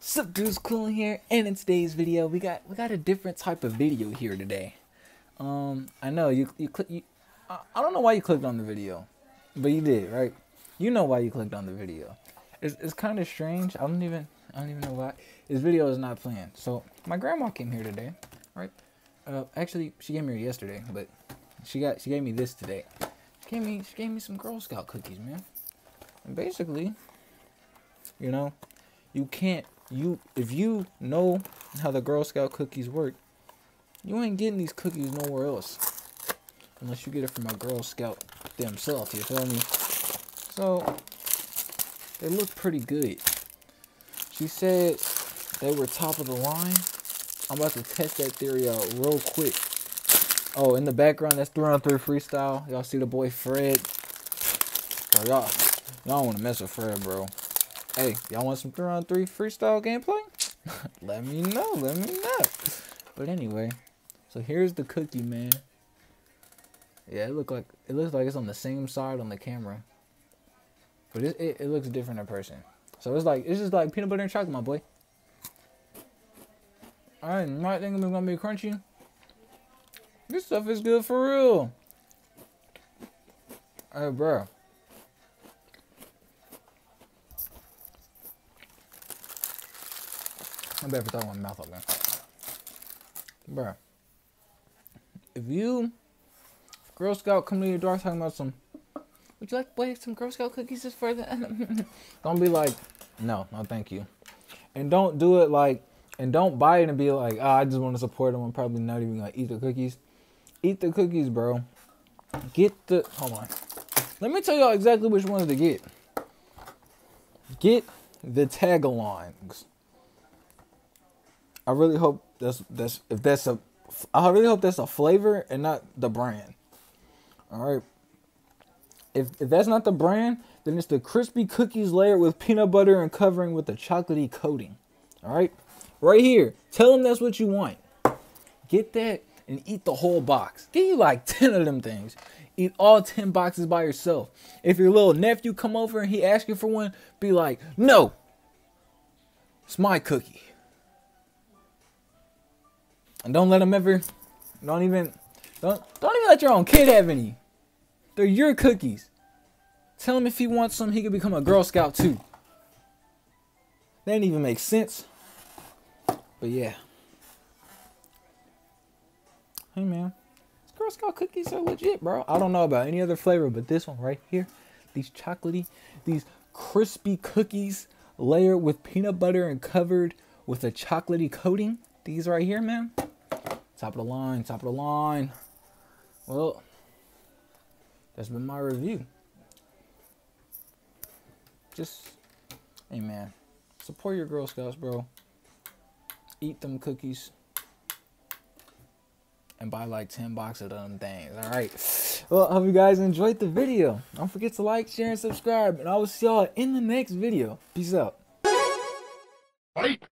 Sup dudes, Cool here, and in today's video we got a different type of video here today. I know you I don't know why you clicked on the video, but you did, right? You know why you clicked on the video. It's kind of strange. I don't even know why. This video is not planned. So my grandma came here today, right? Actually she came here yesterday, but she gave me this today. She gave me some Girl Scout cookies, man. And basically, you know, if you know how the Girl Scout cookies work, you ain't getting these cookies nowhere else. Unless you get it from a Girl Scout themselves, you feel me? So, they look pretty good. She said they were top of the line. I'm about to test that theory out real quick. Oh, in the background, that's 3-on-3 freestyle. Y'all see the boy Fred? Bro, y'all don't want to mess with Fred, bro. Hey, y'all want some 3-on-3 freestyle gameplay? Let me know. But anyway, so here's the cookie, man. Yeah, it looks like it's on the same side on the camera, but it looks different in person. So it's just like peanut butter and chocolate, my boy. I did not think it was gonna be crunchy. This stuff is good for real. Hey, bro. I better throw my mouth open. Bro. If you Girl Scout come to your door talking about some, would you like some Girl Scout cookies just for that? Don't be like, no, thank you. And don't do it like, and don't buy it and be like, I just want to support them. I'm probably not even gonna eat the cookies. Eat the cookies, bro. Hold on. Let me tell y'all exactly which ones to get. Get the tagalongs. I really hope that's a flavor and not the brand. All right. If that's not the brand, then it's the crispy cookies layered with peanut butter and covering with a chocolatey coating. All right. Right here. Tell them that's what you want. Get that and eat the whole box. Get you like 10 of them things. Eat all 10 boxes by yourself. If your little nephew come over and he asks you for one, be like, no, it's my cookie. And don't let him ever, don't even let your own kid have any. They're your cookies. Tell him if he wants some, he could become a Girl Scout too. That didn't even make sense. But yeah. Hey man, these Girl Scout cookies are legit, bro. I don't know about any other flavor, but this one right here, these crispy cookies layered with peanut butter and covered with a chocolatey coating. These right here, man. Top of the line. Well, that's been my review. Just, hey man, support your Girl Scouts, bro. Eat them cookies. And buy like 10 boxes of them things, alright? Well, I hope you guys enjoyed the video. Don't forget to like, share, and subscribe. And I will see y'all in the next video. Peace out. Fight!